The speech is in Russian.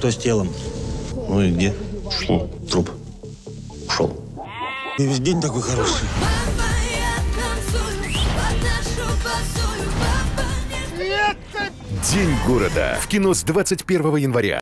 что с телом? Ну и где? Ушел. Труп. Ушел. И весь день такой хороший. День города. В кино с 21 января.